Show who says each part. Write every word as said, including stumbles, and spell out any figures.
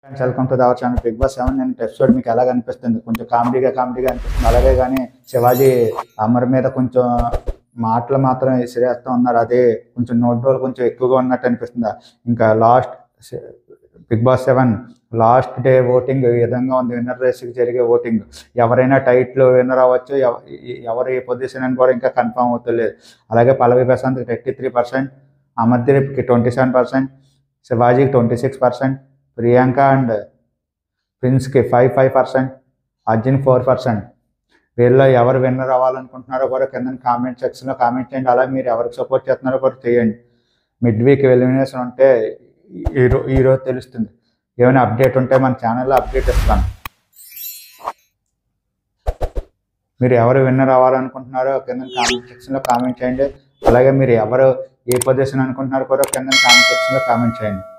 Speaker 1: Friends, welcome to our channel. Bigg Boss seven నేను episode మీకు ఎలాగ అనిపిస్తుంది? కొంచెం కామెడీగా కామెడీగా అనిపిస్తుంది. అలాగే కానీ శివాజీ అమర్ మీద కొంచెం మాటలు మాత్రం విసిరేస్తూ ఉన్నారు. అదే కొంచెం నోట్ డోల్ కొంచెం ఎక్కువగా ఉన్నట్టు అనిపిస్తుంది. ఇంకా last Bigg Boss seven last day voting ఈ విధంగా ఉంది. విన్నర్ రేస్కి జరిగే ఓటింగ్ ఎవరైనా టైట్లు విన్నర్ అవ్వచ్చు, ఎవరు ఏ పొజిషన్ అని కూడా ఇంకా కన్ఫర్మ్ అవుతలేదు. అలాగే Pallavi Prashanth thirty three percent, అమర్దీప్కి ట్వంటీ సెవెన్ పర్సెంట్, శివాజీకి twenty six percent, Priyanka and ప్రిన్స్కి five five percent, Arjun four percent. వీళ్ళలో ఎవరు విన్నర్ అవ్వాలనుకుంటున్నారో కూడా కింద కామెంట్ సెక్షన్లో కామెంట్ చేయండి. అలా మీరు ఎవరికి సపోర్ట్ చేస్తున్నారో కూడా చేయండి. మిడ్ వీక్ ఎలిమినేషన్ ఉంటే ఈరో ఈరోజు తెలుస్తుంది. ఏమైనా అప్డేట్ ఉంటే మన ఛానల్లో అప్డేట్ ఇస్తాను. మీరు ఎవరు విన్నర్ అవ్వాలనుకుంటున్నారో కింద కామెంట్ సెక్షన్లో కామెంట్ చేయండి. అలాగే మీరు ఎవరు ఏ పొజిషన్ అనుకుంటున్నారో కూడా కింద కామెంట్ సెక్షన్లో కామెంట్ చేయండి.